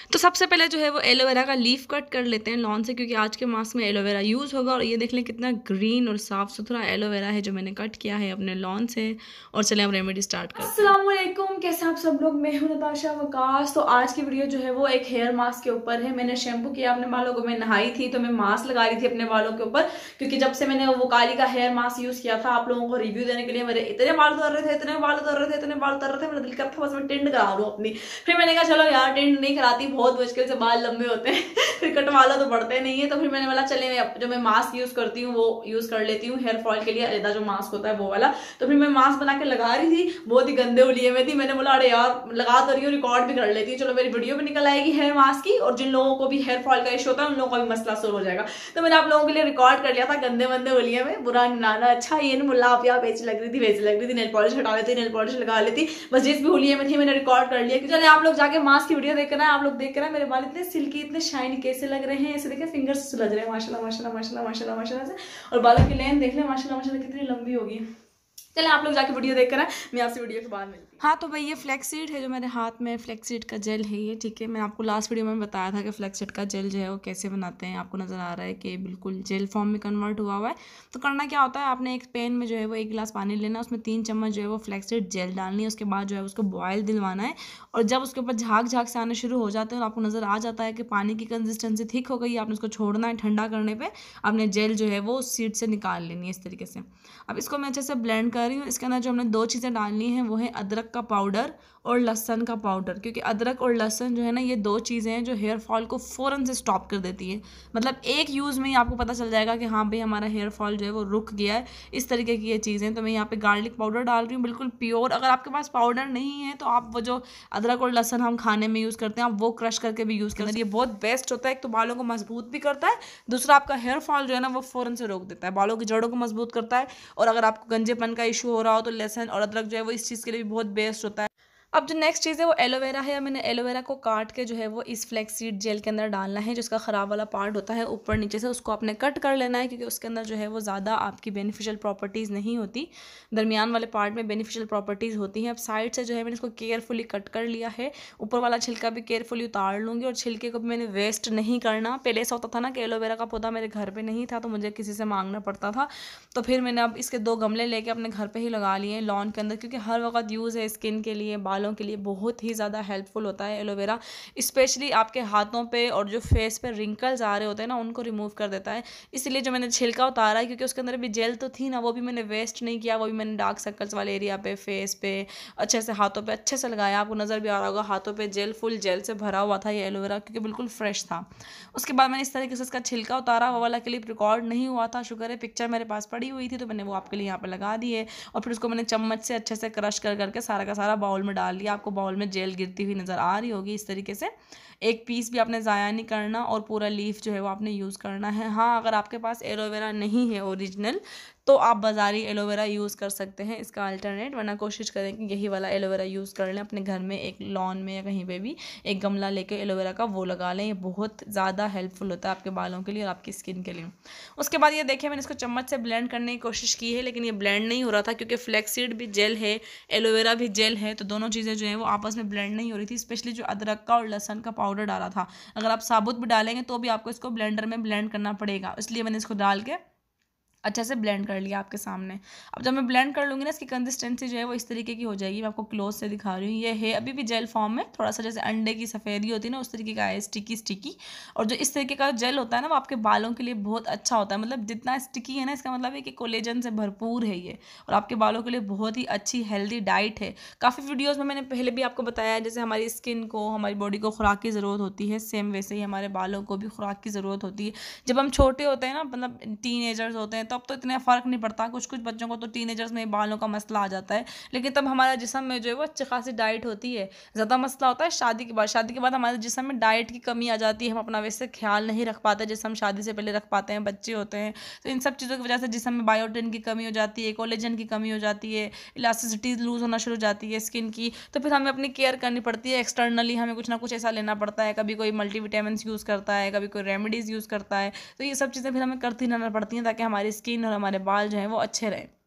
तो सबसे पहले जो है वो एलोवेरा का लीफ कट कर लेते हैं लॉन से, क्योंकि आज के मास्क में एलोवेरा यूज़ होगा। और ये देख लें कितना ग्रीन और साफ़ सुथरा एलोवेरा है जो मैंने कट किया है अपने लॉन से। और चलें अब रेमेडी स्टार्ट करते हैं। अस्सलाम वालेकुम, कैसे आप सब लोग। मैं हूं नताशा वकास। तो आज की वीडियो जो है वो एक हेयर मास्क के ऊपर है। मैंने शैम्पू किया अपने बालों को, मैं नहाई थी तो मैं मास्क लगा रही थी अपने बालों के ऊपर, क्योंकि जब से मैंने वो काली का हेयर मास्क यूज़ किया था आप लोगों को रिव्यू देने के लिए, मेरे इतने बाल उतर रहे थे, इतने बाल उतर रहे थे, इतने बाल उतर रहे थे, मेरा दिल करता बस मैं टिंड करा लूं अपनी। फिर मैंने कहा चलो यार टिंड नहीं कराती, बहुत मुश्किल से बाल लंबे होते हैं फिर कटवा लो तो बढ़ते नहीं है। तो फिर मैंने बोला चले जो मैं मास्क यूज करती हूँ वो यूज कर लेती हूँ हेयर फॉल के लिए, अलग जो मास्क होता है वो वाला। तो फिर मैं मास्क बना के लगा रही थी, बहुत ही गंदे उलिये में थी। मैंने बोला अरे यार लगा तो रही हूँ, रिकॉर्ड भी कर लेती हूँ, चलो मेरी वीडियो भी निकल आएगी हेयर मास्क की, और जिन लोगों को भी हेयर फॉल का इशू होता है उन लोगों का भी मसला सोल्व हो जाएगा। तो मैंने आप लोगों के लिए रिकॉर्ड कर लिया था गंदे वंदे उलिये में, बुरा नाना अच्छा ये मुल्ला आप यहाँ बेच लग रही थी, बेच लग रही थी, नेल पॉलिश हटा लेती, नेल पॉलिश लगा लेती, बस जिस भी उलिये में थी मैंने रिकॉर्ड कर लिया। चले आप लोग जाके मास्क की वीडियो देखना है, आप लोग देख कर मेरे बाल इतने सिल्की इतने शाइनी कैसे लग रहे हैं, ऐसे देखिए फिंगर्स से सुलझ रहे हैं माशाल्लाह माशाल्लाह माशाल्लाह माशाल्लाह माशाल्लाह से। और बालों की लेंथ देख लें माशाल्लाह माशाल्लाह कितनी लंबी होगी। चलें आप लोग जाके वीडियो देख कर मैं आपसे वीडियो के बाद मिलती हूँ। हाँ तो भाई ये फ्लैक्सीड है जो मेरे हाथ में, फ्लैक्सीड का जेल है ये, ठीक है। मैंने आपको लास्ट वीडियो में बताया था कि फ्लैक्सीड का जेल जो है वो कैसे बनाते हैं। आपको नज़र आ रहा है कि बिल्कुल जेल फॉर्म में कन्वर्ट हुआ हुआ है। तो करना क्या होता है, आपने एक पैन में जो है वो 1 गिलास पानी लेना, उसमें 3 चम्मच जो है वो फ्लैक्सीड जेल डालनी है। उसके बाद जो है उसको बॉयल दिलवाना है, और जब उसके ऊपर झाग झाग से आने शुरू हो जाते हैं और आपको नज़र आ जाता है कि पानी की कंसिस्टेंसी थिक हो गई, आपने उसको छोड़ना है। ठंडा करने पर आपने जेल जो है वो सीड से निकाल लेनी है इस तरीके से। अब इसको मैं अच्छे से ब्लेंड कर रही हूँ। इसके अंदर जो हमने 2 चीज़ें डालनी हैं वो है अदरक का पाउडर और लहसन का पाउडर, क्योंकि अदरक और लहसन जो है ना ये 2 चीज़ें हैं जो हेयर फॉल को फ़ौरन से स्टॉप कर देती है। मतलब एक यूज़ में ही आपको पता चल जाएगा कि हाँ भाई हमारा हेयर फॉल जो है वो रुक गया है। इस तरीके की ये चीज़ें। तो मैं यहाँ पे गार्लिक पाउडर डाल रही हूँ, बिल्कुल प्योर। अगर आपके पास पाउडर नहीं है तो आप वो जो अदरक और लहसन हम खाने में यूज़ करते हैं आप वो क्रश करके भी यूज़ करते हैं। ये बहुत बेस्ट होता है, एक तो बालों को मजबूत भी करता है, दूसरा आपका हेयर फॉल जो है ना वो फ़ौरन से रोक देता है, बालों की जड़ों को मजबूत करता है। और अगर आपको गंजेपन का इशू हो रहा हो तो लहसुन और अदरक जो है वो इस चीज़ के लिए भी बहुत बेस्ट होता है। अब जो नेक्स्ट चीज़ है वो एलोवेरा है। मैंने एलोवेरा को काट के जो है वो इस फ्लैक्सीड जेल के अंदर डालना है। जिसका ख़राब वाला पार्ट होता है ऊपर नीचे से उसको आपने कट कर लेना है, क्योंकि उसके अंदर जो है वो ज़्यादा आपकी बेनिफिशियल प्रॉपर्टीज़ नहीं होती, दरमियान वाले पार्ट में बेनिफिशियल प्रॉपर्टीज़ होती हैं। अब साइड से जो है मैंने इसको केयरफुली कट कर लिया है, ऊपर वाला छिलका भी केयरफुली उतार लूँगी। और छिलके को भी मैंने वेस्ट नहीं करना। पहले ऐसा होता था ना कि एलोवेरा का पौधा मेरे घर पर नहीं था तो मुझे किसी से मांगना पड़ता था, तो फिर मैंने अब इसके 2 गमले लेके अपने घर पे ही लगा लिए हैं लॉन के अंदर, क्योंकि हर वक्त यूज़ है स्किन के लिए, बालों के लिए बहुत ही ज़्यादा हेल्पफुल होता है एलोवेरा। स्पेशली आपके हाथों पे और जो फेस पे रिंकल्स आ रहे होते हैं ना उनको रिमूव कर देता है। इसलिए जो मैंने छिलका उतारा है, क्योंकि उसके अंदर भी जेल तो थी ना, वो भी मैंने वेस्ट नहीं किया, वो भी मैंने डार्क सर्कल्स वाले एरिया पे, फेस पे अच्छे से, हाथों पे अच्छे से लगाया। आपको नज़र भी आ रहा होगा हाथों पे जेल, फुल जेल से भरा हुआ था ये एलोवेरा, क्योंकि बिल्कुल फ्रेश था। उसके बाद मैंने इस तरीके से इसका छिलका उतारा, वो वाला क्लिप रिकॉर्ड नहीं हुआ था, शुक्र है पिक्चर मेरे पास पड़ी हुई थी तो मैंने वो आपके लिए यहाँ पे लगा दी है। और फिर उसको मैंने चम्मच से अच्छे से क्रश कर करके सारा का सारा बाउल में डाल लिया। आपको बाउल में जेल गिरती हुई नज़र आ रही होगी इस तरीके से। एक पीस भी आपने ज़ाया नहीं करना और पूरा लीफ जो है वो आपने यूज़ करना है। हाँ अगर आपके पास एलोवेरा नहीं है ओरिजिनल तो आप बाज़ारी एलोवेरा यूज़ कर सकते हैं इसका अल्टरनेट, वरना कोशिश करें कि यही वाला एलोवेरा यूज़ कर लें। अपने घर में एक लॉन में या कहीं पे भी एक गमला लेके एलोवेरा का वो लगा लें, ये बहुत ज़्यादा हेल्पफुल होता है आपके बालों के लिए और आपकी स्किन के लिए। उसके बाद ये देखिए मैंने इसको चम्मच से ब्लेंड करने की कोशिश की है, लेकिन ये ब्लेंड नहीं हो रहा था, क्योंकि फ्लैक्सीड भी जेल है, एलोवेरा भी जेल है, तो दोनों चीज़ें जो हैं वो आपस में ब्लेंड नहीं हो रही थी। स्पेशली जो अदरक का और लहसुन का पाउडर डाला था, अगर आप साबुत भी डालेंगे तो भी आपको इसको ब्लेंडर में ब्लेंड करना पड़ेगा, इसलिए मैंने इसको डाल के अच्छे से ब्लेंड कर लिया आपके सामने। अब जब मैं ब्लेंड कर लूँगी ना इसकी कंसिस्टेंसी जो है वो इस तरीके की हो जाएगी। मैं आपको क्लोज से दिखा रही हूँ, ये है अभी भी जेल फॉर्म में, थोड़ा सा जैसे अंडे की सफ़ेदी होती है ना उस तरीके का है, स्टिकी स्टिकी। और जो इस तरीके का जेल होता है ना वो आपके बालों के लिए बहुत अच्छा होता है, मतलब जितना स्टिकी है ना इसका मतलब है कि कोलेजन से भरपूर है ये, और आपके बालों के लिए बहुत ही अच्छी हेल्दी डाइट है। काफ़ी वीडियोज़ में मैंने पहले भी आपको बताया है, जैसे हमारी स्किन को, हमारी बॉडी को खुराक की ज़रूरत होती है, सेम वैसे ही हमारे बालों को भी खुराक की ज़रूरत होती है। जब हम छोटे होते हैं ना, मतलब टीनेजर्स होते हैं, तब तो इतना फ़र्क नहीं पड़ता, कुछ कुछ बच्चों को तो टीनेजर्स में बालों का मसला आ जाता है, लेकिन तब हमारा जिस्म में जो है वो अच्छी खासी डाइट होती है। ज़्यादा मसला होता है शादी के बाद। शादी के बाद हमारे जिस्म में डाइट की कमी आ जाती है, हम अपना वैसे ख्याल नहीं रख पाते जैसे हम शादी से पहले रख पाते हैं, बच्चे होते हैं तो इन सब चीज़ों की वजह से जिस्म में बायोटिन की कमी हो जाती है, कोलेजन की कमी हो जाती है, इलास्टिसिटी लूज़ होना शुरू हो जाती है स्किन की। तो फिर हमें अपनी केयर करनी पड़ती है, एक्सटर्नली हमें कुछ ना कुछ ऐसा लेना पड़ता है, कभी कोई मल्टीविटामिन यूज़ करता है, कभी कोई रेमेडीज़ यूज़ करता है, तो ये सब चीज़ें फिर हमें करती रहना पड़ती हैं ताकि हमारी स्किन और हमारे बाल जो हैं वो अच्छे रहें।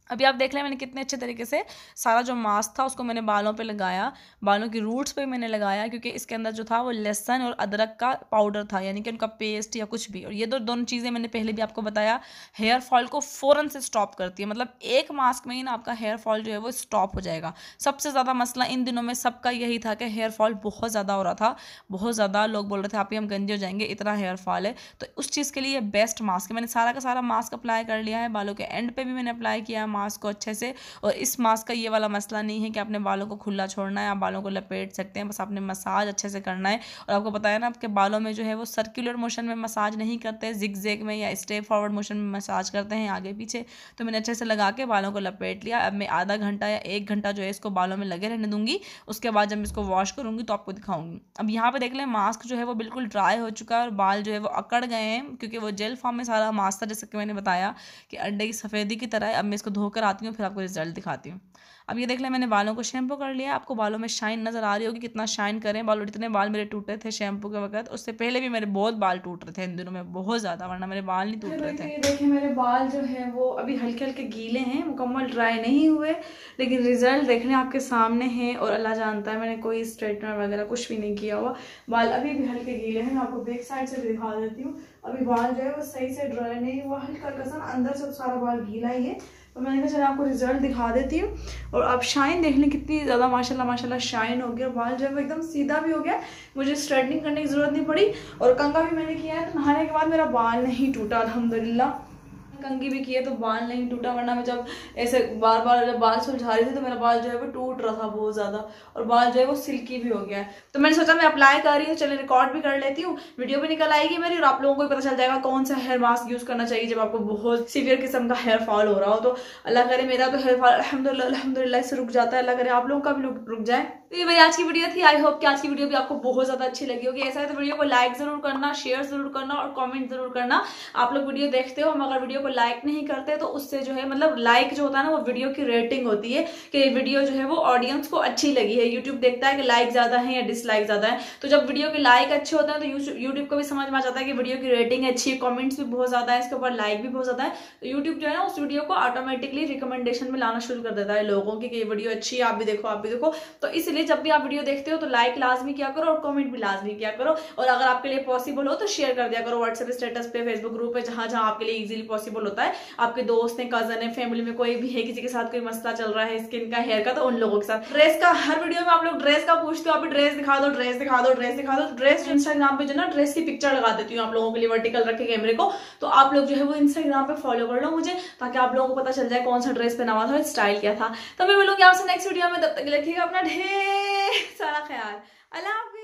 अभी आप देख लें मैंने कितने अच्छे तरीके से सारा जो मास्क था उसको मैंने बालों पे लगाया, बालों की रूट्स पे मैंने लगाया, क्योंकि इसके अंदर जो था वो लहसुन और अदरक का पाउडर था, यानी कि उनका पेस्ट या कुछ भी। और ये दोनों चीज़ें मैंने पहले भी आपको बताया हेयर फॉल को फ़ौरन से स्टॉप करती है। मतलब एक मास्क में ही ना आपका हेयर फॉल जो है वो स्टॉप हो जाएगा। सबसे ज़्यादा मसला इन दिनों में सबका यही था कि हेयर फॉल बहुत ज़्यादा हो रहा था, बहुत ज़्यादा लोग बोल रहे थे आप ही हम गंजे हो जाएंगे, इतना हेयर फॉल है। तो उस चीज़ के लिए बेस्ट मास्क है। मैंने सारा का सारा मास्क अप्लाई कर लिया है, बालों के एंड पे भी मैंने अप्लाई किया है मास्क को अच्छे से। और इस मास्क का ये वाला मसला नहीं है कि आपने बालों को खुला छोड़ना है, आप बालों को लपेट सकते हैं, बस आपने मसाज अच्छे से करना है। और आपको पता है ना आपके बालों में जो है वो सर्कुलर मोशन में मसाज नहीं करते, जिग जैग में या स्टेप फॉरवर्ड मोशन में मसाज करते हैं आगे पीछे। तो मैंने अच्छे से लगा के बालों को लपेट लिया। अब मैं आधा घंटा या 1 घंटा जो है इसको बालों में लगे रहने दूंगी। उसके बाद जब मैं इसको वॉश करूंगी तो आपको दिखाऊंगी। अब यहाँ पे देख लें मास्क जो है वो बिल्कुल ड्राई हो चुका है और बाल जो है वो अकड़ गए हैं, क्योंकि वो जेल फॉर्म में सारा मास्क था, जैसे कि मैंने बताया कि अंडे की सफ़ेदी की तरह है। अब मैं इसको धोकर आती हूँ, फिर आपको रिजल्ट दिखाती हूँ। अब ये देख लें मैंने बालों को शैम्पू कर लिया। आपको बालों में शाइन नज़र आ रही होगी, कितना शाइन करें बाल। इतने बाल मेरे टूटे थे शैम्पू के वक्त, उससे पहले भी मेरे बहुत बाल टूट रहे थे इन दिनों में बहुत ज़्यादा, वरना मेरे बाल नहीं टूट रहे थे। ये देखें मेरे बाल जो है वो अभी हल्के हल्के गीले हैं, मुकम्मल ड्राई नहीं हुए, लेकिन रिजल्ट देखने आपके सामने हैं। और अल्लाह जानता है मैंने कोई स्ट्रेटनर वगैरह कुछ भी नहीं किया हुआ, बाल अभी भी हल्के गीले हैं। मैं आपको बैक साइड से भी दिखा देती हूँ। अभी बाल जो है वो सही से ड्राई नहीं हुआ, हल्का हल्का सा अंदर से सारा बाल गीला ही है। तो मैंने कहा चलो आपको रिजल्ट दिखा देती हूँ। और आप शाइन देख लें कितनी ज़्यादा माशाल्लाह माशाल्लाह शाइन हो गया, बाल जो है वो एकदम सीधा भी हो गया, मुझे स्ट्रेटनिंग करने की ज़रूरत नहीं पड़ी। और कंघा भी मैंने किया है, तो नहाने के बाद मेरा बाल नहीं टूटा अल्हम्दुलिल्लाह। कंघी भी की है तो बाल नहीं टूटा, वरना मैं जब ऐसे बार बार जब बाल सुलझा रही थी तो मेरा बाल जो है वो टूट रहा था बहुत ज़्यादा, और बाल जो है वो सिल्की भी हो गया है। तो मैंने सोचा मैं अप्लाई कर रही हूँ, चले रिकॉर्ड भी कर लेती हूँ, वीडियो भी निकल आएगी मेरी, और आप लोगों को भी पता चल जाएगा कौन सा हेयर मास्क यूज़ करना चाहिए जब आपको बहुत सीवियर किस्म का हेयर फॉल हो रहा हो। तो अल्लाह करे मेरा तो हेयर फॉल अल्हम्दुलिल्लाह से रुक जाता है, अल्लाह करे आप लोगों का भी रुक जाए। तो ये मेरी आज की वीडियो थी। आई होप कि आज की वीडियो भी आपको बहुत ज़्यादा अच्छी लगी होगी। ऐसा है तो वीडियो को लाइक ज़रूर करना, शेयर ज़रूर करना और कमेंट ज़रूर करना। आप लोग वीडियो देखते हो मगर वीडियो को लाइक नहीं करते, तो उससे जो है मतलब लाइक जो होता है ना वो वीडियो की रेटिंग होती है कि वीडियो जो है वो ऑडियंस को अच्छी लगी है। यूट्यूब देखता है कि लाइक ज़्यादा है या डिसलाइक ज़्यादा है, तो जब वीडियो के लाइक अच्छे होते हैं तो यूट्यूब को भी समझ में आ जाता है कि वीडियो की रेटिंग अच्छी है, कॉमेंट्स भी बहुत ज़्यादा है, इसके ऊपर लाइक भी बहुत ज़्यादा है। तो यूट्यूब जो है ना उस वीडियो को ऑटोमेटिकली रिकमेंडेशन में लाना शुरू कर देता है लोगों की कि ये वीडियो अच्छी है, आप भी देखो आप भी देखो। तो इसलिए जब भी आप वीडियो देखते हो तो लाइक लाजमी किया करो और कमेंट भी लाजमी किया करो। और अगर आपके लिए पॉसिबल हो तो शेयर कर दिया करो व्हाट्सएप स्टेटस पे, फेसबुक ग्रुप पे, जहां जहां आपके लिए इजीली पॉसिबल होता है। आपके दोस्त हैं, कजन है, फैमिली में कोई भी है, किसी के साथ कोई मसला चल रहा है स्किन का, हेयर का, तो उन लोगों के साथ। ड्रेस का हर वीडियो में आप लोग ड्रेस का पूछते हो, आप ड्रेस दिखा दो, ड्रेस दिखा दो, ड्रेस दिखा दो। ड्रेस इंस्टाग्राम पे जो ना ड्रेस की पिक्चर लगा देती हूँ आप लोगों के लिए वर्टिकल रखे कैमरे को, तो आप लोग जो है वो इंस्टाग्राम पे फॉलो कर लो मुझे, ताकि आप लोगों को पता चल जाए कौन सा ड्रेस पहना हुआ था, स्टाइल क्या था। तो मैं मिलूंगी आपसे नेक्स्ट वीडियो में, तब तक के लिए ठीक है, अपना ढेर सारा ख्याल, अल्लाह हाफिज़।